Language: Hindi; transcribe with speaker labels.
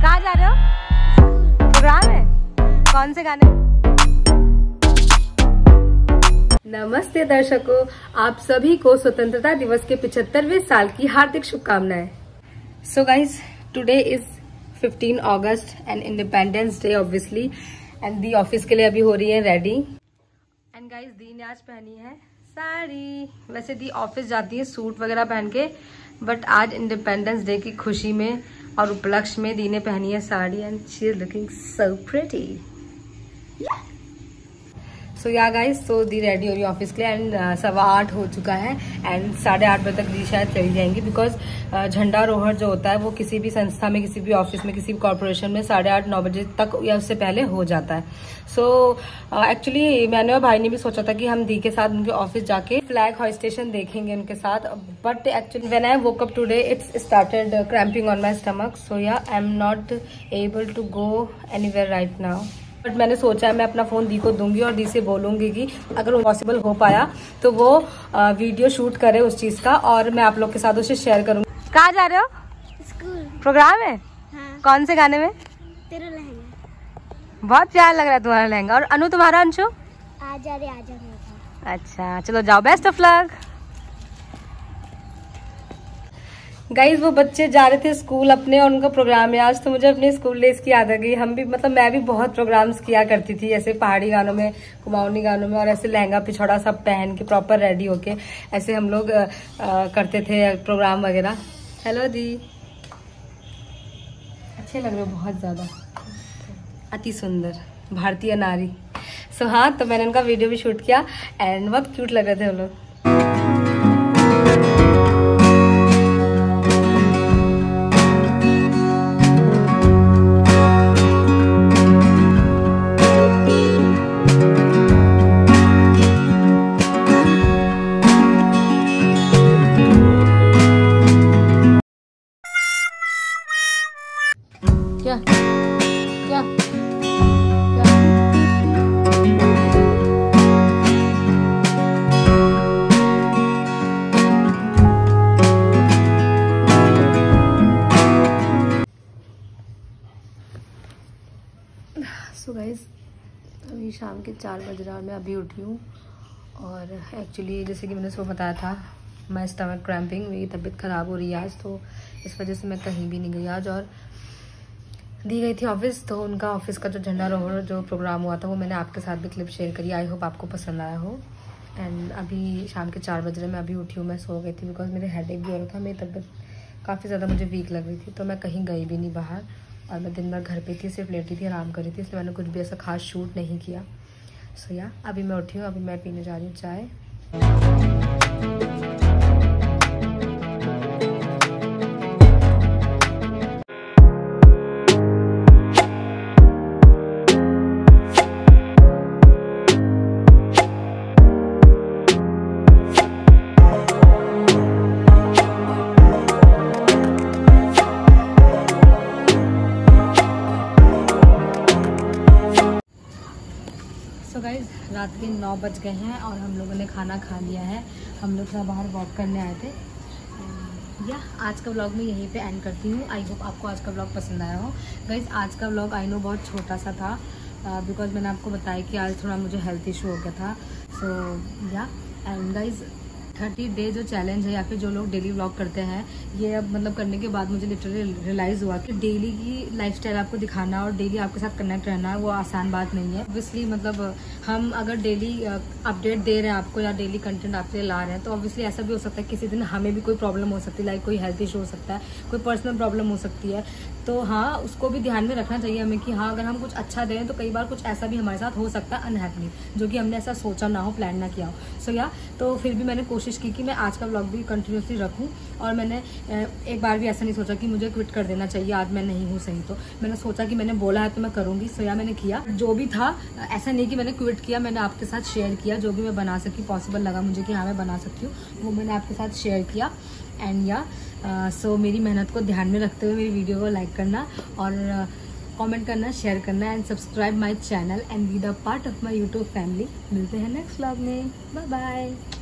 Speaker 1: कहाँ जा रहे हो? प्रोग्राम है? कौन से गाने? नमस्ते दर्शकों, आप सभी को स्वतंत्रता दिवस के 75वें साल की हार्दिक शुभकामनाएं। सो गाइज, टुडे इज 15 अगस्त and independence day obviously, and दी ऑफिस के लिए अभी हो रही है रेडी। एंड गाइज, दी ने आज पहनी है साड़ी। वैसे दी ऑफिस जाती है सूट वगैरह पहन के, बट आज इंडिपेंडेंस डे की खुशी में और उपलक्ष्य में दी ने पहनी है sari and she is looking so pretty. So yeah guys, तो दी रेडी हो रही है ऑफिस के लिए एंड 8:15 हो चुका है एंड 8:30 बजे तक दी शायद चली जाएंगी, बिकॉज झंडारोहण जो होता है वो किसी भी संस्था में, किसी भी ऑफिस में, किसी भी कॉर्पोरेशन में 8:30-9 बजे तक या उससे पहले हो जाता है। सो एक्चुअली मैंने और भाई ने भी सोचा था कि हम दी के साथ उनके ऑफिस जाके फ्लैग हॉइस्टेशन देखेंगे उनके साथ, but actually when I woke up today it's started cramping on my stomach, so yeah I am not able to go anywhere right now. But मैंने सोचा है मैं अपना फोन दी को दूंगी और दी से बोलूंगी कि अगर पॉसिबल हो पाया तो वो वीडियो शूट करे उस चीज का और मैं आप लोग के साथ उसे शेयर करूंगी। कहाँ जा रहे हो?
Speaker 2: स्कूल।
Speaker 1: प्रोग्राम है?
Speaker 2: हाँ।
Speaker 1: कौन से गाने में?
Speaker 2: तेरा लहंगा।
Speaker 1: बहुत प्यार लग रहा है तुम्हारा लहंगा। और अनु, तुम्हारा? अंशु?
Speaker 2: आजा रे आजा रे।
Speaker 1: अच्छा, चलो जाओ, बेस्ट ऑफ लक। गाइज, वो बच्चे जा रहे थे स्कूल अपने और उनका प्रोग्राम है आज, तो मुझे अपने स्कूल डेज की याद आ गई। हम भी मैं भी बहुत प्रोग्राम्स किया करती थी, ऐसे पहाड़ी गानों में, कुमाऊनी गानों में, और ऐसे लहंगा पिछौड़ा सब पहन के प्रॉपर रेडी होके ऐसे हम लोग करते थे प्रोग्राम वगैरह। हेलो दी, अच्छे लग रहे हो बहुत ज्यादा, अति सुंदर भारतीय नारी। सो हाँ, तो मैंने उनका वीडियो भी शूट किया एंड बहुत क्यूट लग रहे थे हम लोग। क्या क्या सो गाइस, अभी शाम के 4 बज रहा है, मैं अभी उठी हूँ और एक्चुअली जैसे कि मैंने सुबह बताया था, मैं स्टमक क्रैम्पिंग, मेरी तबीयत ख़राब हो रही है आज, तो इस वजह से मैं कहीं भी नहीं गई आज। और दी गई थी ऑफिस, तो उनका ऑफिस का जो झंडारोहण जो प्रोग्राम हुआ था वो मैंने आपके साथ भी क्लिप शेयर करी। आई होप आपको पसंद आया हो। एंड अभी शाम के 4 बज रहे, मैं अभी उठी हूँ। मैं सो गई थी बिकॉज मेरे हेडेक भी हो रहा था, मेरी तबीयत काफ़ी ज़्यादा मुझे वीक लग रही थी, तो मैं कहीं गई भी नहीं बाहर और मैं दिन भर घर पे थी, सिर्फ लेटी थी, आराम कर रही थी, इसलिए मैंने कुछ भी ऐसा खास शूट नहीं किया। सो या अभी मैं उठी हूँ, अभी मैं पीने जा रही हूँ चाय। सो गाइज, रात के 9 बज गए हैं और हम लोगों ने खाना खा लिया है। हम लोग सब बाहर वॉक करने आए थे। या आज का व्लॉग मैं यहीं पे एंड करती हूँ। आई होप आपको आज का व्लॉग पसंद आया हो। गाइज, आज का व्लॉग आई नो बहुत छोटा सा था बिकॉज मैंने आपको बताया कि आज थोड़ा मुझे हेल्थ इशू हो गया था। So yeah and guys, 30 day जो चैलेंज है या फिर जो लोग डेली व्लॉग करते हैं, ये अब मतलब करने के बाद मुझे लिटरली रियलाइज़ हुआ कि डेली की लाइफस्टाइल आपको दिखाना और डेली आपके साथ कनेक्ट रहना वो आसान बात नहीं है। ऑब्वियसली मतलब हम अगर डेली अपडेट दे रहे हैं आपको या डेली कंटेंट आपके लिए ला रहे हैं, तो ऑब्वियसली ऐसा भी हो सकता है किसी दिन हमें भी कोई प्रॉब्लम हो सकती है, लाइक कोई हेल्थ इशू हो सकता है, कोई पर्सनल प्रॉब्लम हो सकती है। तो हाँ, उसको भी ध्यान में रखना चाहिए हमें कि हाँ, अगर हम कुछ अच्छा दें तो कई बार कुछ ऐसा भी हमारे साथ हो सकता है अनहैप्पी, जो कि हमने ऐसा सोचा ना हो, प्लान ना किया हो। सो या तो फिर भी मैंने कोशिश की कि मैं आज का व्लॉग भी कंटिन्यूसली रखूं और मैंने एक बार भी ऐसा नहीं सोचा कि मुझे क्विट कर देना चाहिए, आज मैं नहीं हूँ सही। तो मैंने सोचा कि मैंने बोला है तो मैं करूँगी। सो या मैंने किया जो भी था, ऐसा नहीं कि मैंने क्विट किया, मैंने आपके साथ शेयर किया जो भी मैं बना सकी, पॉसिबल लगा मुझे कि हाँ मैं बना सकती हूँ, वो मैंने आपके साथ शेयर किया। एंड या सो मेरी मेहनत को ध्यान में रखते हुए मेरी वीडियो को लाइक करना और कमेंट करना, शेयर करना and subscribe my channel and be the part of my YouTube family. मिलते हैं नेक्स्ट व्लॉग में, बाय बाय।